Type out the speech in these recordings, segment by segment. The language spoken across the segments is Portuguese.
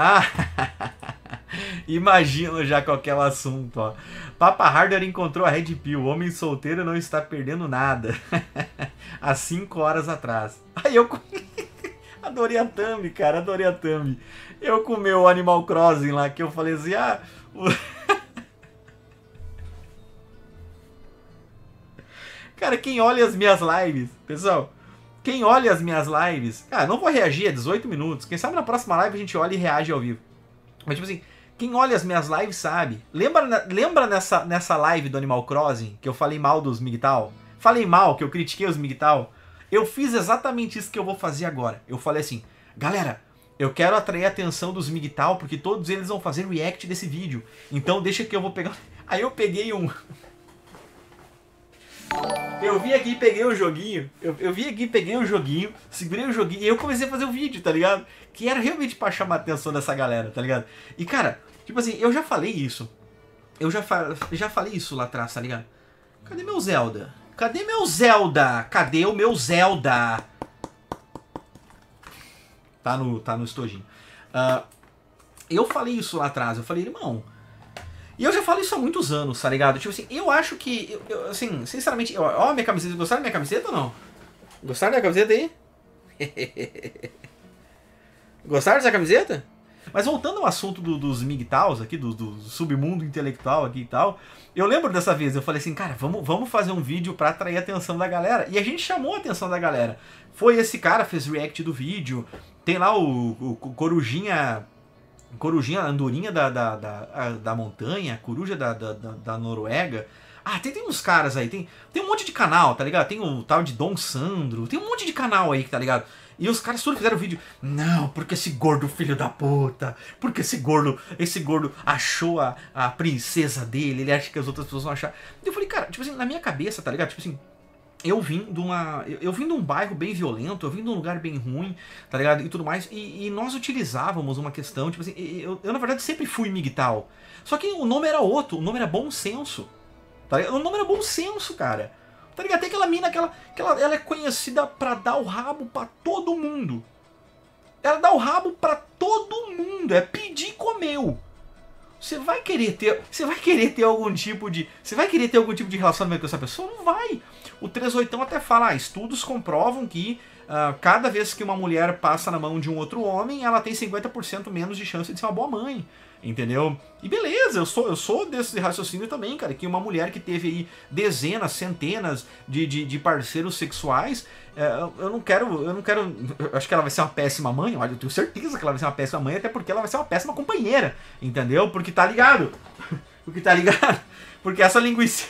Ah, imagino já qual que é o assunto, ó. Papa Hardware encontrou a Red Pill. O homem solteiro não está perdendo nada. Há 5 horas atrás. Aí eu adorei a thumb, cara, adorei a thumb. Eu com o meu Animal Crossing lá, que eu falei assim, Cara, quem olha as minhas lives, pessoal, quem olha as minhas lives, cara, não vou reagir a 18 minutos. Quem sabe na próxima live a gente olha e reage ao vivo. Mas tipo assim, quem olha as minhas lives sabe. Lembra nessa live do Animal Crossing que eu falei mal dos MGTOW? Falei mal, que eu critiquei os MGTOW? Eu fiz exatamente isso que eu vou fazer agora. Eu falei assim, galera, eu quero atrair a atenção dos MGTOW porque todos eles vão fazer react desse vídeo. Então deixa que eu vou pegar... Aí eu peguei um... Eu vim aqui e peguei um joguinho. Eu vim aqui e peguei um joguinho, segurei o joguinho e eu comecei a fazer o vídeo, tá ligado? Que era realmente pra chamar a atenção dessa galera, tá ligado? E cara, tipo assim, eu já falei isso. Eu já falei isso lá atrás, tá ligado? Cadê meu Zelda? Cadê meu Zelda? Cadê o meu Zelda? Tá no estojinho. Eu falei isso lá atrás. Eu falei, irmão... E eu já falo isso há muitos anos, tá ligado? Tipo assim, eu acho que... assim, sinceramente... Ó a minha camiseta. Gostaram da minha camiseta ou não? Gostaram da camiseta aí? Gostaram dessa camiseta? Mas voltando ao assunto dos MGTOWs aqui, do submundo intelectual aqui e tal, eu lembro dessa vez, eu falei assim, cara, vamos fazer um vídeo pra atrair a atenção da galera. E a gente chamou a atenção da galera. Foi esse cara, fez react do vídeo. Tem lá o Corujinha andorinha da montanha, coruja da Noruega. Ah, tem uns caras aí, tem um monte de canal, tá ligado? Tem o tal de Dom Sandro, tem um monte de canal aí, tá ligado? E os caras tudo fizeram vídeo. Não, porque esse gordo filho da puta, porque esse gordo achou a princesa dele, ele acha que as outras pessoas vão achar. E eu falei, cara, tipo assim, na minha cabeça, tá ligado? Tipo assim, eu vim de um bairro bem violento, eu vim de um lugar bem ruim, tá ligado? E tudo mais. E nós utilizávamos uma questão, tipo assim, eu na verdade sempre fui MGTOW. Só que o nome era outro, o nome era Bom Senso. Tá ligado? O nome era Bom Senso, cara. Tá ligado? Tem aquela mina que ela é conhecida pra dar o rabo pra todo mundo. Ela dá o rabo pra todo mundo, é pedir comeu. Você vai querer ter algum tipo de relacionamento com essa pessoa? Não vai. O 38 até fala, estudos comprovam que cada vez que uma mulher passa na mão de um outro homem, ela tem 50% menos de chance de ser uma boa mãe. Entendeu? E beleza, eu sou desse raciocínio também, cara, que uma mulher que teve aí dezenas, centenas de parceiros sexuais, eu não quero, eu acho que ela vai ser uma péssima mãe, olha, eu tenho certeza que ela vai ser uma péssima mãe, até porque ela vai ser uma péssima companheira, entendeu? Porque tá ligado? Porque tá ligado? Porque essa linguiça...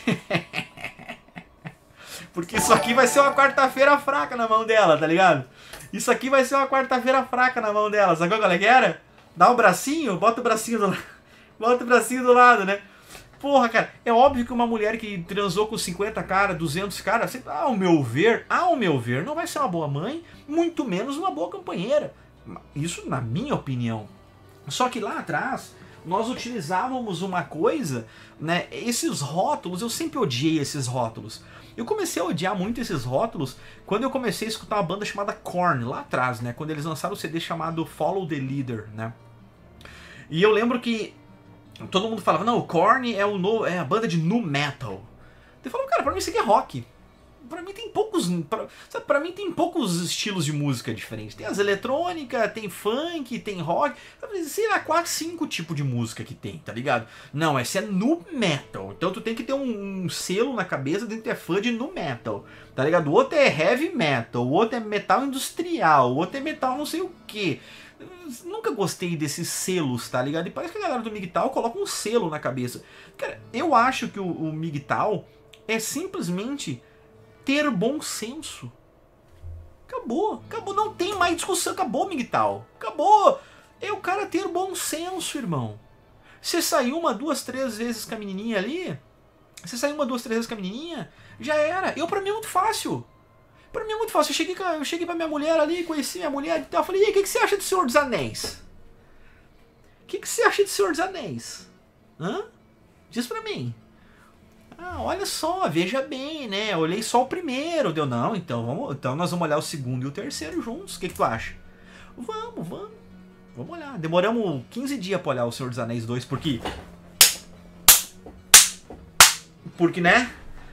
Porque isso aqui vai ser uma quarta-feira fraca na mão dela, tá ligado? Isso aqui vai ser uma quarta-feira fraca na mão dela, sabe qual é que era? Dá o bracinho, bota o bracinho do lado. Bota o bracinho do lado, né? Porra, cara, é óbvio que uma mulher que transou com 50 caras, 200 caras, ao meu ver, não vai ser uma boa mãe, muito menos uma boa companheira. Isso na minha opinião. Só que lá atrás, nós utilizávamos uma coisa, né? Esses rótulos, eu sempre odiei esses rótulos. Eu comecei a odiar muito esses rótulos quando eu comecei a escutar uma banda chamada Korn, lá atrás, né? Quando eles lançaram o CD chamado Follow the Leader, né? E eu lembro que todo mundo falava, não, o Korn é a banda de nu metal. Eu falava, cara, pra mim isso aqui é rock. Pra mim tem poucos estilos de música diferentes. Tem as eletrônicas, tem funk, tem rock. Sei lá, 4, 5 tipos de música que tem, tá ligado? Não, esse é nu metal. Então tu tem que ter um selo na cabeça de que tu é fã de nu metal, tá ligado? O outro é heavy metal, o outro é metal industrial, o outro é metal não sei o que. Nunca gostei desses selos, tá ligado? E parece que a galera do MGTOW coloca um selo na cabeça. Cara, eu acho que o MGTOW é simplesmente ter bom senso. Acabou, não tem mais discussão, acabou, MGTOW. Acabou. É o cara ter bom senso, irmão. Você saiu 1, 2, 3 vezes com a menininha ali, já era. Pra mim é muito fácil. Pra mim é muito fácil. Eu cheguei pra minha mulher ali, conheci minha mulher e tal. Eu falei, e aí, o que você acha do Senhor dos Anéis? O que você acha do Senhor dos Anéis? Hã? Diz pra mim. Ah, olha só, veja bem, né? Eu olhei só o primeiro. Deu, não, então nós vamos olhar o segundo e o terceiro juntos. O que tu acha? Vamos. Vamos olhar. Demoramos 15 dias pra olhar o Senhor dos Anéis 2, porque... Porque, né?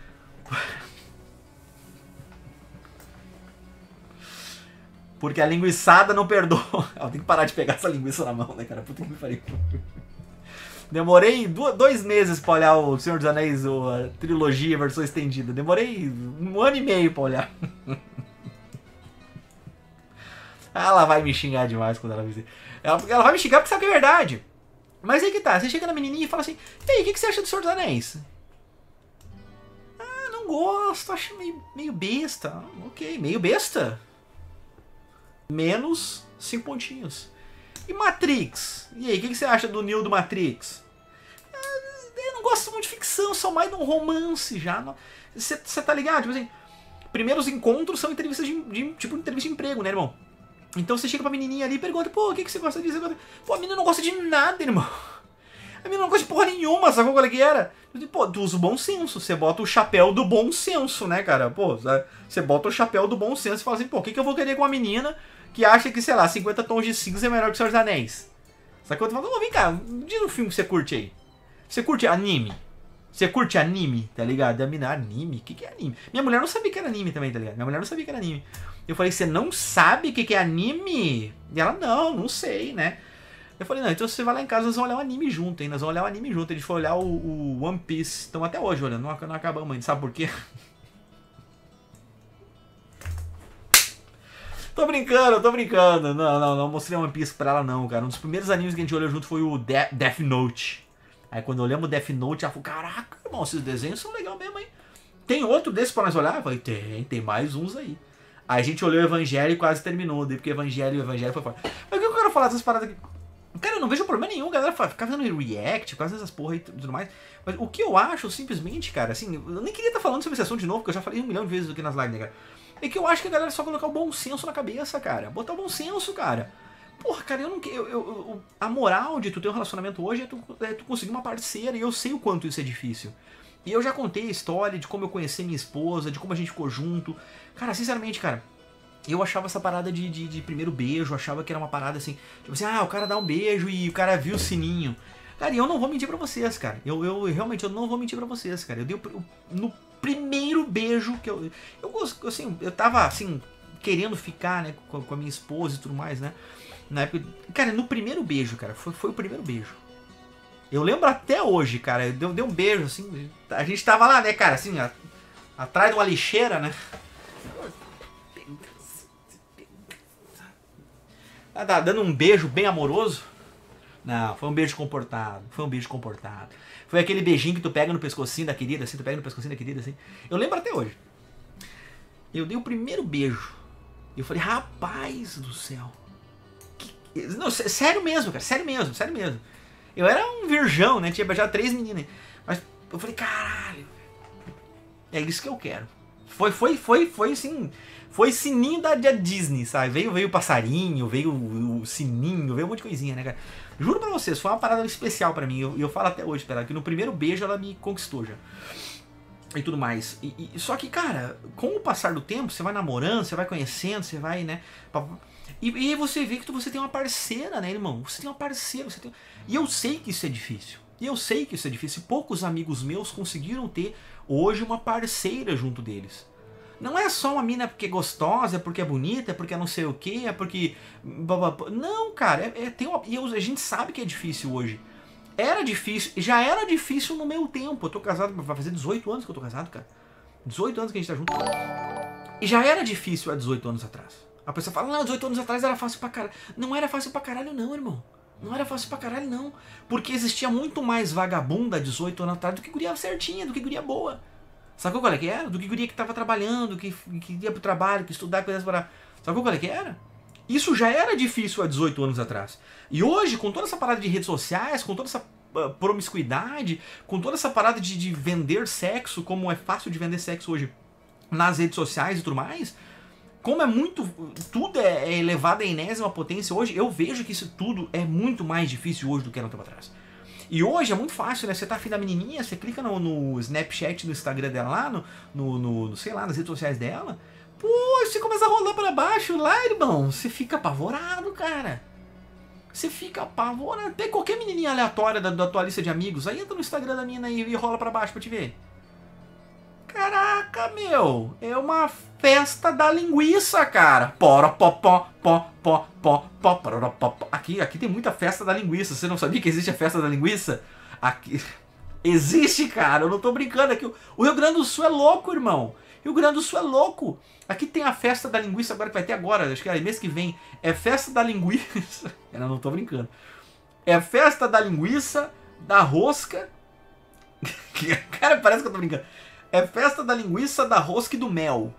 Porque a linguiçada não perdoa. Eu tenho que parar de pegar essa linguiça na mão, né, cara? Puta que me pariu. Demorei 2 meses pra olhar o Senhor dos Anéis, a trilogia, a versão estendida. Demorei 1 ano e meio pra olhar. Ela vai me xingar demais quando ela me... Ela vai me xingar porque sabe que é verdade. Mas aí que tá, você chega na menininha e fala assim: e aí, o que você acha do Senhor dos Anéis? Ah, não gosto, acho meio besta. Ok, meio besta. Menos 5 pontinhos. E Matrix? E aí, o que você acha do Neo do Matrix? Eu não gosto muito de ficção, sou mais de um romance já. Você tá ligado? Tipo assim, primeiros encontros são entrevistas tipo entrevista de emprego, né, irmão? Então você chega pra menininha ali e pergunta: pô, o que você gosta disso? Pô, a menina não gosta de nada, irmão. A menina não gosta de porra nenhuma, sacou qual é que era? Pô, tu usa o bom senso, você bota o chapéu do bom senso, né, cara? Pô, você bota o chapéu do bom senso e fala assim: pô, o que eu vou querer com uma menina que acha que, sei lá, 50 tons de cinza é melhor que o Senhor dos Anéis? Sacou? Tu fala: ô, vem cá, diz um filme que você curte aí. Você curte anime? Você curte anime, tá ligado? A mina, anime? O que é anime? Minha mulher não sabia que era anime também, tá ligado? Minha mulher não sabia que era anime. Eu falei: você não sabe o que é anime? E ela: não sei, né? Eu falei: não, então você vai lá em casa, nós vamos olhar o anime junto, hein? Nós vamos olhar o anime junto. A gente foi olhar o One Piece. Estamos até hoje olhando, não acabamos ainda, sabe por quê? Tô brincando. Não mostrei One Piece pra ela não, cara. Um dos primeiros animes que a gente olhou junto foi o Death Note. Aí quando olhamos o Death Note, ela falou: caraca, irmão, esses desenhos são legais mesmo, hein? Tem outro desse pra nós olhar? Eu falei: tem mais uns aí. Aí a gente olhou o Evangelho e quase terminou, daí porque o Evangelho foi fora. Mas o que eu quero falar dessas paradas aqui? Cara, eu não vejo problema nenhum, galera ficar fazendo react, quase essas porra e tudo mais. Mas o que eu acho, simplesmente, cara, assim, eu nem queria estar falando sobre esse assunto de novo, porque eu já falei 1 milhão de vezes aqui nas lives, né, cara? É que eu acho que a galera só colocar o bom senso na cabeça, cara. Botar o bom senso, cara. Porra, cara, eu não quero. A moral de tu ter um relacionamento hoje é tu conseguir uma parceira, e eu sei o quanto isso é difícil. E eu já contei a história de como eu conheci minha esposa, de como a gente ficou junto. Cara, sinceramente, cara, eu achava essa parada de primeiro beijo, achava que era uma parada assim, tipo assim, o cara dá um beijo e o cara viu o sininho. Cara, e eu não vou mentir pra vocês, cara. Eu realmente não vou mentir pra vocês, cara. Eu dei no primeiro beijo que eu assim, eu tava assim, querendo ficar, né, com a minha esposa e tudo mais, né? Na época, cara, no primeiro beijo, cara, foi o primeiro beijo. Eu lembro até hoje, cara, deu um beijo, assim, a gente tava lá, né, cara, assim, atrás de uma lixeira, né? Tá dando um beijo bem amoroso? Não, foi um beijo comportado, Foi aquele beijinho que tu pega no pescocinho da querida, assim, assim. Eu lembro até hoje. Eu dei o primeiro beijo. E eu falei: rapaz do céu. Não, sério mesmo, cara, sério mesmo. Eu era um virgão, né? Tinha beijado 3 meninas. Mas eu falei: caralho, é isso que eu quero. Foi assim. Foi sininho da Disney, sabe? Veio o passarinho, veio o sininho, veio um monte de coisinha, né, cara? Juro pra vocês, foi uma parada especial pra mim. E eu falo até hoje, que no primeiro beijo ela me conquistou já. E tudo mais. Só que, cara, com o passar do tempo, você vai namorando, você vai conhecendo, você vai, né? E você vê que você tem uma parceira, né, irmão? Você tem uma parceira, E eu sei que isso é difícil. Poucos amigos meus conseguiram ter hoje uma parceira junto deles. Não é só uma mina porque é gostosa, é porque é bonita, é porque é não sei o que, é porque... Não, cara, a gente sabe que é difícil hoje. Já era difícil no meu tempo. Eu tô casado, vai fazer 18 anos que eu tô casado, cara. 18 anos que a gente tá junto. E já era difícil há 18 anos atrás. A pessoa fala: não, 18 anos atrás era fácil pra caralho. Não era fácil pra caralho não, irmão. Não era fácil pra caralho não. Porque existia muito mais vagabunda há 18 anos atrás do que guria certinha, do que guria boa. Sacou qual é que era? Do que guria que tava trabalhando, que ia pro trabalho, que estudar, coisas para... Sacou qual é que era? Isso já era difícil há 18 anos atrás. E hoje, com toda essa parada de redes sociais, com toda essa promiscuidade, com toda essa parada de vender sexo, como é fácil de vender sexo hoje nas redes sociais e tudo mais, como é muito... Tudo é elevado à enésima potência hoje, eu vejo que isso tudo é muito mais difícil hoje do que era um tempo atrás. E hoje é muito fácil, né? Você tá afim da menininha, você clica no Snapchat, no Instagram dela lá, sei lá, nas redes sociais dela. Pô, você começa a rolar pra baixo lá, irmão. Você fica apavorado, cara. Você fica apavorado. Pega qualquer menininha aleatória da tua lista de amigos, aí entra no Instagram da menina e rola pra baixo pra te ver. Caraca, meu, é uma festa da linguiça, cara. Aqui tem muita festa da linguiça. Você não sabia que existe a festa da linguiça? Aqui existe, cara. Eu não tô brincando aqui. O Rio Grande do Sul é louco, irmão. Rio Grande do Sul é louco. Aqui tem a festa da linguiça agora que vai ter agora, acho que é mês que vem. É festa da linguiça. Eu não tô brincando. É festa da linguiça, da rosca. Cara, parece que eu tô brincando. É festa da linguiça, da rosca e do mel.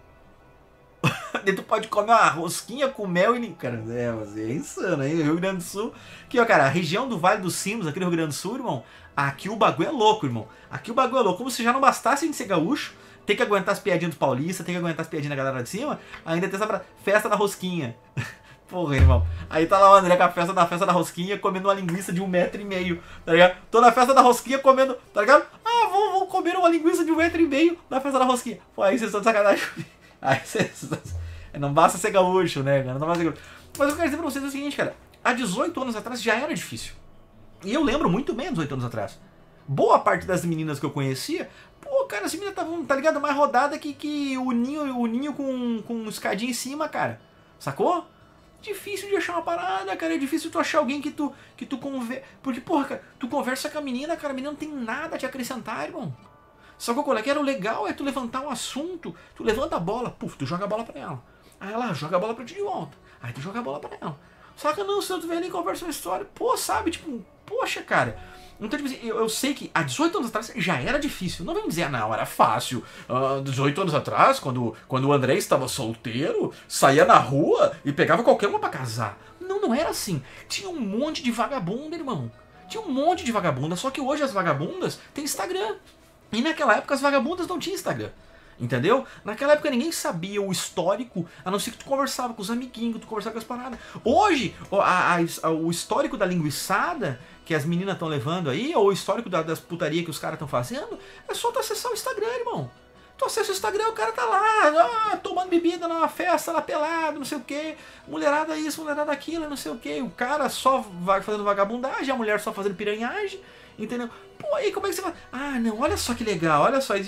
Daí tu pode comer uma rosquinha com mel e... Cara, é insano, hein? Rio Grande do Sul. Aqui, ó, cara, a região do Vale dos Sinos, aqui no Rio Grande do Sul, irmão. Aqui o bagulho é louco, irmão. Aqui o bagulho é louco. Como se já não bastasse a gente ser gaúcho, tem que aguentar as piadinhas dos paulistas, tem que aguentar as piadinhas da galera de cima, ainda tem essa festa da rosquinha. Porra, irmão. Aí tá lá o André com a festa da rosquinha, comendo uma linguiça de 1,5 m, tá ligado? Tô na festa da rosquinha comendo, tá ligado? Ah, vou comer uma linguiça de 1,5 m na festa da rosquinha. Pô, aí vocês estão de sacanagem. Aí vocês... Não basta ser gaúcho, né, cara? Não basta ser gaúcho. Mas eu quero dizer pra vocês o seguinte, cara. Há 18 anos atrás já era difícil. E eu lembro muito bem 18 anos atrás. Boa parte das meninas que eu conhecia, pô, cara, as meninas estavam, tá ligado? Mais rodada que o ninho com escadinha em cima, cara. Sacou? Difícil de achar uma parada, cara. É difícil tu achar alguém que tu conversa. Porque, porra, cara, tu conversa com a menina, cara, a menina não tem nada a te acrescentar, irmão. Sacou qual é que era o legal? É tu levantar um assunto, tu levanta a bola, puf, tu joga a bola pra ela. Aí ela joga a bola pra ti de volta. Aí tu joga a bola pra ela. Saca, não, se tu vem ali e conversa uma história, pô, sabe, tipo, poxa, cara. Então, tipo assim, eu sei que há 18 anos atrás já era difícil. Não vamos dizer, não, era fácil. 18 anos atrás, quando o André estava solteiro, saía na rua e pegava qualquer uma pra casar. Não, não era assim. Tinha um monte de vagabunda, irmão. Tinha um monte de vagabunda, só que hoje as vagabundas têm Instagram. E naquela época as vagabundas não tinham Instagram. Entendeu? Naquela época ninguém sabia o histórico, a não ser que tu conversava com os amiguinhos, tu conversava com as paradas. Hoje, o histórico da linguiçada que as meninas estão levando aí, ou o histórico das putarias que os caras estão fazendo, é só tu acessar o Instagram, irmão. Tu acessa o Instagram, o cara tá lá, tomando bebida numa festa, lá pelado, não sei o que, mulherada isso, mulherada aquilo, não sei o que. O cara só vai fazendo vagabundagem, a mulher só fazendo piranhagem, entendeu? Pô, aí como é que você fala? Ah, não, olha só que legal, olha só.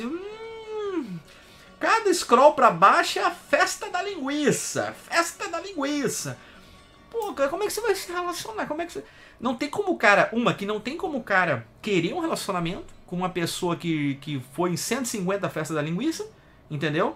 Cada scroll pra baixo é a festa da linguiça. Festa da linguiça. Pô, cara, como é que você vai se relacionar? Como é que você... Não tem como o cara... que não tem como o cara querer um relacionamento com uma pessoa que foi em 150 festas da linguiça, entendeu?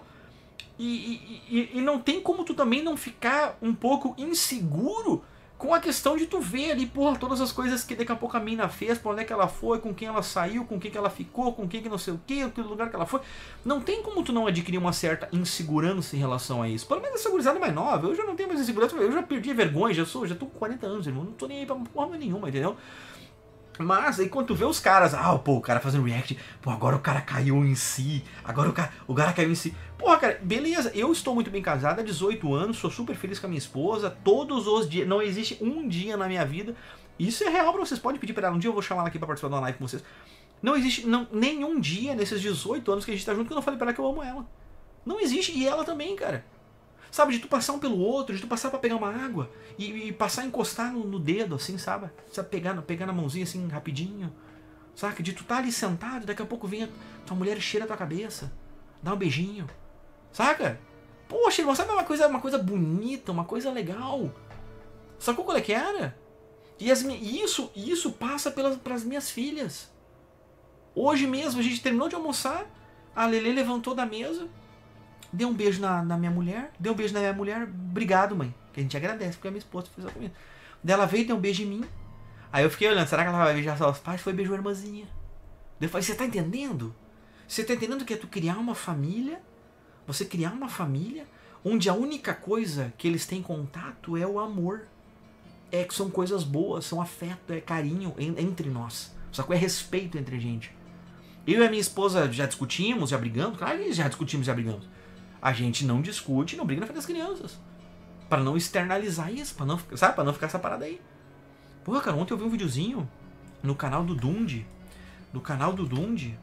E não tem como tu também não ficar um pouco inseguro com a questão de tu ver ali, porra, todas as coisas que daqui a pouco a mina fez, pra onde é que ela foi, com quem ela saiu, com quem que ela ficou, com quem que não sei o que lugar que ela foi. Não tem como tu não adquirir uma certa insegurança em relação a isso. Pelo menos essa gurizada mais nova, eu já não tenho mais insegurança, eu já perdi a vergonha, já tô com 40 anos, irmão, não tô nem aí pra porra nenhuma, entendeu? Mas aí quando tu vê os caras, o cara fazendo react, pô, agora o cara caiu em si, agora o cara caiu em si. Porra, cara, beleza, eu estou muito bem casado há 18 anos, sou super feliz com a minha esposa, todos os dias, não existe um dia na minha vida, isso é real pra vocês, pode pedir pra ela, um dia eu vou chamar ela aqui pra participar de uma live com vocês. Não existe nenhum dia nesses 18 anos que a gente tá junto que eu não falei pra ela que eu amo ela. Não existe, e ela também, cara. Sabe, de tu passar um pelo outro, de tu passar pra pegar uma água e passar a encostar no dedo, assim, sabe? Sabe, pegar na mãozinha, assim, rapidinho. Saca? De tu tá ali sentado, daqui a pouco vem tua mulher cheira a tua cabeça. Dá um beijinho. Saca? Poxa, irmão, sabe uma coisa bonita, uma coisa legal. Sacou qual é que era? E isso passa pras minhas filhas. Hoje mesmo, a gente terminou de almoçar, a Lelê levantou da mesa, deu um beijo na minha mulher, obrigado, mãe. Que a gente agradece, porque a minha esposa fez a comida. Daí ela veio e deu um beijo em mim. Aí eu fiquei olhando, será que ela vai beijar só os pais? Foi beijou a irmãzinha. Daí eu falei, você tá entendendo? Você tá entendendo que é tu criar uma família? Você criar uma família onde a única coisa que eles têm contato é o amor. É que são coisas boas, são afeto, é carinho entre nós. Só que é respeito entre a gente. Eu e a minha esposa já discutimos, já brigamos. Claro que já discutimos, já brigamos. A gente não discute, não briga na frente das crianças. Pra não externalizar isso, pra não, sabe? Pra não ficar essa parada aí. Porra, cara, ontem eu vi um videozinho no canal do Dundi. No canal do Dundi.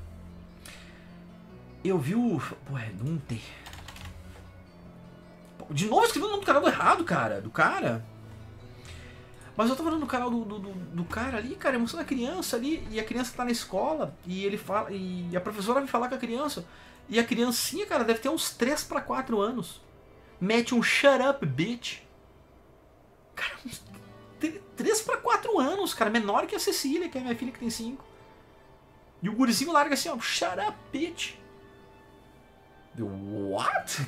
Eu vi o... Pô, é Dundi. De novo escrevi o nome do canal errado, cara. Do cara. Mas eu tava vendo no canal do cara ali, cara, mostrando a criança ali, e a criança tá na escola, e ele fala, e a professora vai falar com a criança, e a criancinha, cara, deve ter uns 3 para 4 anos. Mete um shut up, bitch. Cara, uns 3 para 4 anos, cara, menor que a Cecília, que é a minha filha que tem 5. E o gurizinho larga assim, ó, shut up, bitch. What?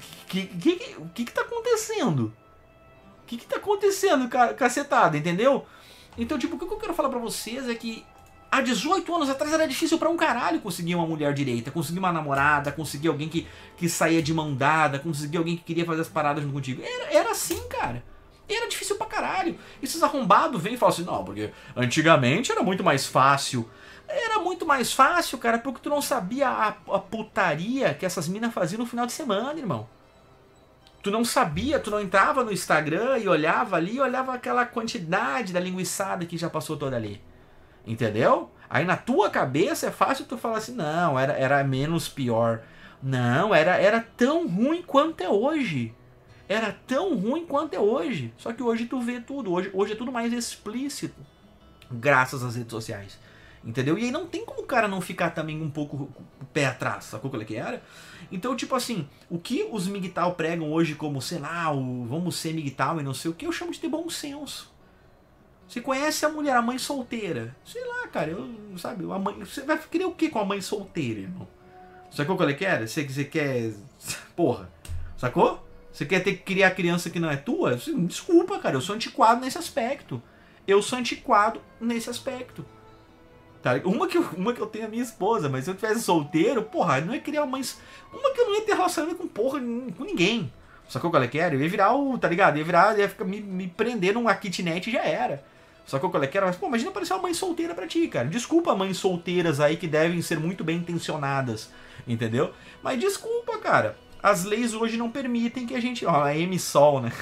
O que tá acontecendo? O que tá acontecendo, cacetada, entendeu? Então, tipo, o que eu quero falar pra vocês é que há 18 anos atrás era difícil pra um caralho conseguir uma mulher direita, conseguir uma namorada, conseguir alguém que saía de mão dada, conseguir alguém que queria fazer as paradas junto contigo. Era assim, cara. Era difícil pra caralho. E esses arrombados vêm e falam assim, não, porque antigamente era muito mais fácil. Era muito mais fácil, cara, porque tu não sabia a putaria que essas minas faziam no final de semana, irmão. Tu não sabia, tu não entrava no Instagram e olhava ali, e olhava aquela quantidade da linguiçada que já passou toda ali. Entendeu? Aí na tua cabeça é fácil tu falar assim, não, era menos pior. Não, era tão ruim quanto é hoje. Era tão ruim quanto é hoje. Só que hoje tu vê tudo, hoje é tudo mais explícito. Graças às redes sociais. Entendeu? E aí não tem como o cara não ficar também um pouco o pé atrás, sacou qual é que era? Então, tipo assim, o que os MGTOW pregam hoje como, sei lá, vamos ser MGTOW e não sei o que, eu chamo de ter bom senso. Você conhece a mulher, a mãe solteira? Sei lá, cara, sabe, a mãe, você vai querer o que com a mãe solteira, irmão? Sacou qual é que era? Você quer... Porra, sacou? Você quer ter que criar criança que não é tua? Desculpa, cara, eu sou antiquado nesse aspecto. Eu sou antiquado nesse aspecto. Tá? Uma que eu tenho a minha esposa, mas se eu tivesse solteiro, porra, eu não ia criar uma mãe. Uma que eu não ia ter relacionamento com porra, com ninguém. Sacou qual é que era? Eu ia virar tá ligado? Ia ficar me prender numa kitnet e já era. Sacou qual é que era? Mas, pô, imagina aparecer uma mãe solteira pra ti, cara. Desculpa mães solteiras aí que devem ser muito bem intencionadas, entendeu? Mas desculpa, cara. As leis hoje não permitem que a gente... Ó, a M-Sol, né?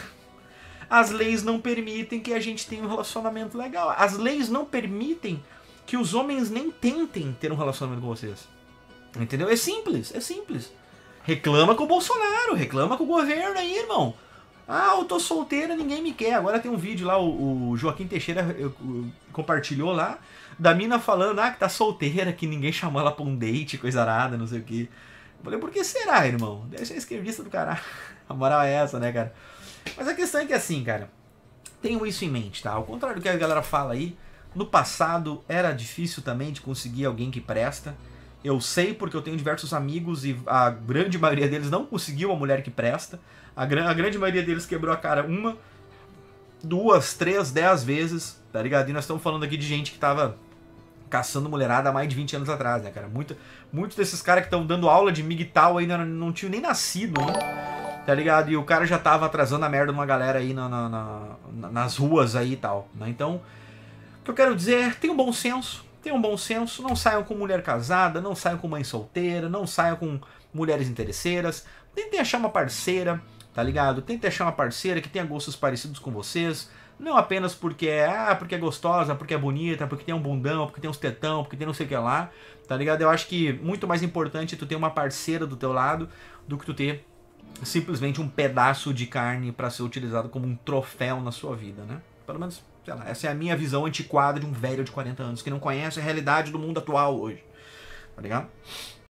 As leis não permitem que a gente tenha um relacionamento legal. As leis não permitem que os homens nem tentem ter um relacionamento com vocês. Entendeu? É simples, é simples. Reclama com o Bolsonaro, reclama com o governo aí, irmão. Ah, eu tô solteira, ninguém me quer. Agora tem um vídeo lá, o Joaquim Teixeira compartilhou lá, da mina falando, que tá solteira, que ninguém chamou ela pra um date, coisa arada, não sei o que. Eu falei, por que será, irmão? Deve ser esquerdista do caralho. A moral é essa, né, cara? Mas a questão é que assim, cara, tenham isso em mente, tá? Ao contrário do que a galera fala aí, no passado era difícil também de conseguir alguém que presta. Eu sei porque eu tenho diversos amigos e a grande maioria deles não conseguiu uma mulher que presta. A grande maioria deles quebrou a cara 1, 2, 3, 10 vezes, tá ligado? E nós estamos falando aqui de gente que tava caçando mulherada há mais de 20 anos atrás, né, cara? Muitos desses caras que estão dando aula de MGTOW ainda não tinham nem nascido ainda, tá ligado? E o cara já tava atrasando a merda de uma galera aí nas ruas aí e tal, né? Então, o que eu quero dizer é, tenham bom senso, não saiam com mulher casada, não saiam com mãe solteira, não saiam com mulheres interesseiras, tentem achar uma parceira, tá ligado? Tentem achar uma parceira que tenha gostos parecidos com vocês, não apenas porque é gostosa, porque é bonita, porque tem um bundão, porque tem uns tetão, porque tem não sei o que lá, tá ligado? Eu acho que muito mais importante é tu ter uma parceira do teu lado do que tu ter simplesmente um pedaço de carne para ser utilizado como um troféu na sua vida, né? Pelo menos, sei lá, essa é a minha visão antiquada de um velho de 40 anos que não conhece a realidade do mundo atual hoje, tá ligado?